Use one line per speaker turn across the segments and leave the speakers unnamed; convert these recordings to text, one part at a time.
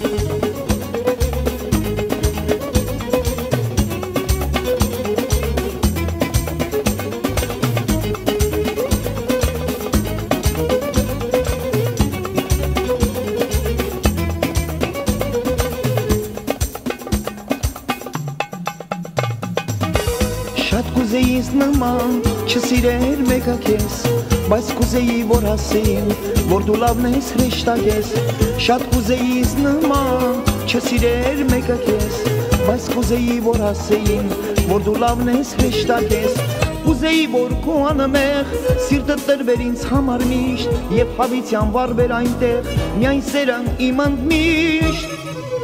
Շատ կուզեիս նման չսիրեր մեկը քեզ, բայց կուզեի որ ասեին, որ դու լավն ես հրեշտակես։ Շատ կուզեիս նման չսիրեր մեկը քեզ, բայց կուզեի որ ասեին, որ դու լավն ես հրեշտակես։ Կուզեի որ քո անմեղ սիրտը տրվեր ինձ համար միշտ, եւ հավիտյան վառվեր այնտեղ միայն սերն իմ ընդմիշտ։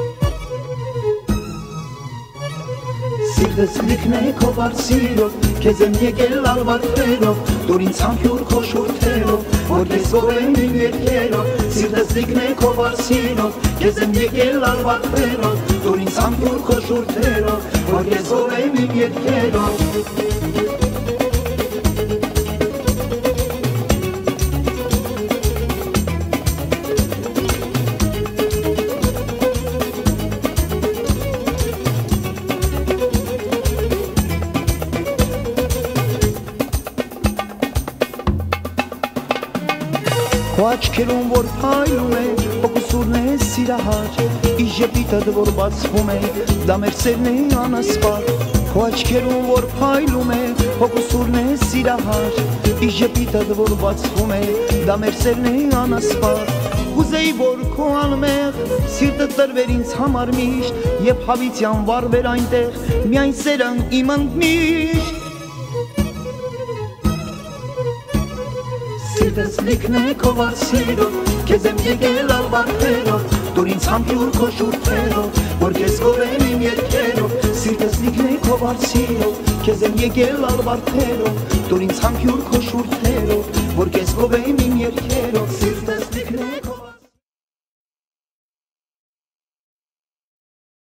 Սիրտս լիքն է քո վարսիրով, քեզ եմ եկել ալվարդերով, դուր ինձ համբյուր քո շուրթերով, որ ես գովեմ իմ երգերով։ Սիրտս լիքն է քո վարսիրով, քեզ եմ եկել ալվարդերով, դուր ինձ համբյուր քո շուրթերով, որ ես գովեմ իմ երգերով։ Քո աչքերում որ փայլում է, հոգուսուրն է սիրահար, իս ժպիտդ որ բացվում է, դա մեր սերն է անասպար։ Քո աչքերում որ փայլում է, հոգուսուրն է սիրահար, իս ժպիտդ որ բացվում է, դա մեր սերն է անասպար։ Կուզեի որ քո անմեղ սիրտը տրվեր ինձ համար միշտ, եւ հավիտյան վառվեր այնտեղ միայն սերն իմ ընդմիշտ։ Սիրտս լիքն է քո վարսիրով, քեզ եմ եկել ալվարդերով, դուր ինձ համբյուր քո շուրթերով, որ քեզ գովեմ իմ երգերով։ Սիրտս լիքն է քո վարսիրով, քեզ եմ եկել ալվարդերով, դուր ինձ համբյուր քո շուրթերով, որ քեզ գովեմ իմ երգերով։